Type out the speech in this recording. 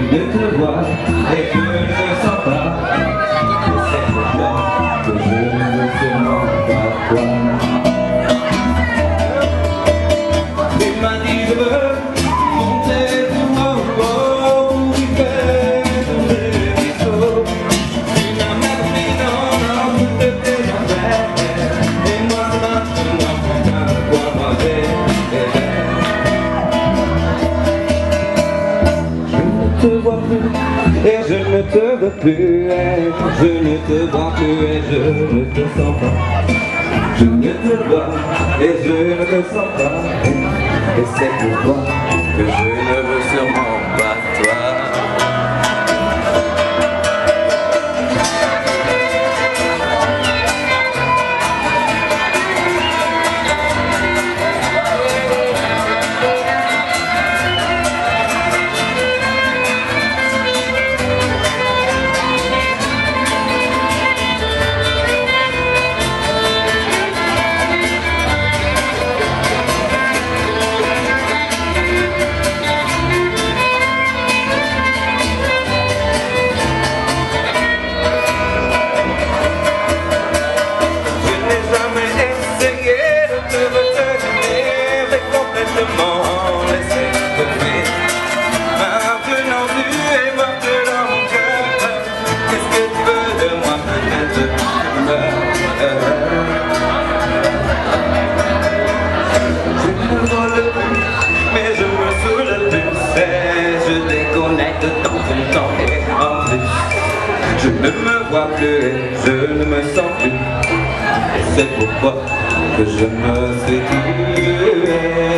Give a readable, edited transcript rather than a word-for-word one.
ne te vois et que je ne sens pas. C'est pourquoi que je ne veux sûrement pas toi. Tu m'as dit je veux monter tout en haut pour y faire tomber les sauts. Tu m'as même mis dans toutes tes affaires. Et moi maintenant, putain de quoi moi j'ai des rêves. Je ne te vois plus et je ne te veux plus, et je ne te vois plus et je ne te sens pas. Je ne te vois et je ne te sens pas, et c'est pourquoi que je ne veux sûrement pas toi. Maintenant tu es morte dans mon cœur. Qu'est-ce que tu veux de moi? Peut-être je meurs. Je me vole plus, mais je me saoule plus. Je déconnecte de temps en temps et en plus je ne me vois plus et je ne me sens plus. Et c'est pourquoi que je me suis tué.